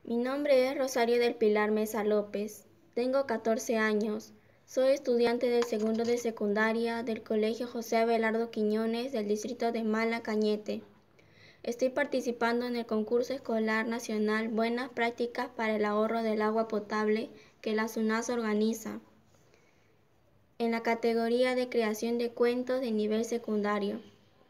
Mi nombre es Rosario del Pilar Mesa López. Tengo 14 años. Soy estudiante del segundo de secundaria del Colegio José Abelardo Quiñones del distrito de Mala Cañete. Estoy participando en el concurso escolar nacional Buenas Prácticas para el Ahorro del Agua Potable que la SUNAS organiza, en la categoría de creación de cuentos de nivel secundario.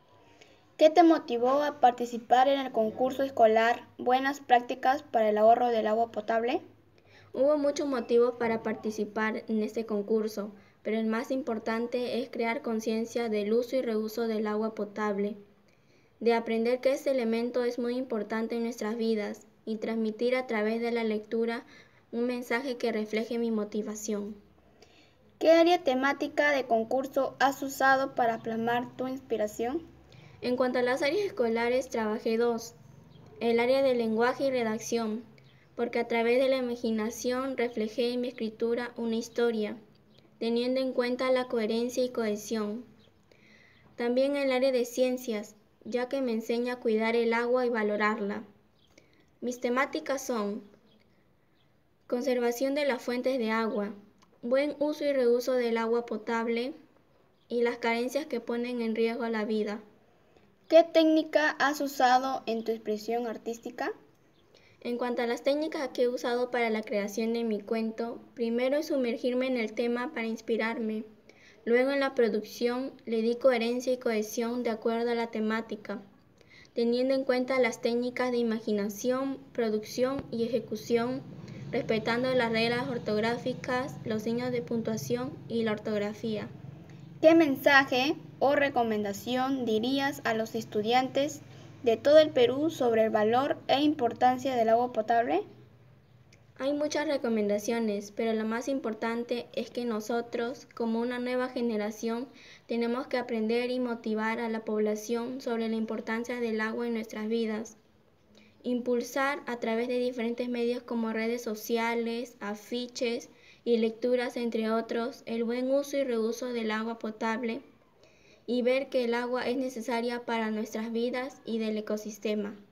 ¿Qué te motivó a participar en el concurso escolar Buenas Prácticas para el Ahorro del Agua Potable? Hubo muchos motivos para participar en este concurso, pero el más importante es crear conciencia del uso y reuso del agua potable, de aprender que este elemento es muy importante en nuestras vidas y transmitir a través de la lectura un mensaje que refleje mi motivación. ¿Qué área temática de concurso has usado para plasmar tu inspiración? En cuanto a las áreas escolares, trabajé dos: el área de lenguaje y redacción, porque a través de la imaginación reflejé en mi escritura una historia, teniendo en cuenta la coherencia y cohesión. También el área de ciencias, ya que me enseña a cuidar el agua y valorarla. Mis temáticas son conservación de las fuentes de agua, buen uso y reuso del agua potable y las carencias que ponen en riesgo la vida. ¿Qué técnica has usado en tu expresión artística? En cuanto a las técnicas que he usado para la creación de mi cuento, primero es sumergirme en el tema para inspirarme. Luego en la producción le di coherencia y cohesión de acuerdo a la temática, teniendo en cuenta las técnicas de imaginación, producción y ejecución, respetando las reglas ortográficas, los signos de puntuación y la ortografía. ¿Qué mensaje o recomendación dirías a los estudiantes de todo el Perú sobre el valor e importancia del agua potable? Hay muchas recomendaciones, pero lo más importante es que nosotros, como una nueva generación, tenemos que aprender y motivar a la población sobre la importancia del agua en nuestras vidas. Impulsar a través de diferentes medios como redes sociales, afiches y lecturas, entre otros, el buen uso y reuso del agua potable y ver que el agua es necesaria para nuestras vidas y del ecosistema.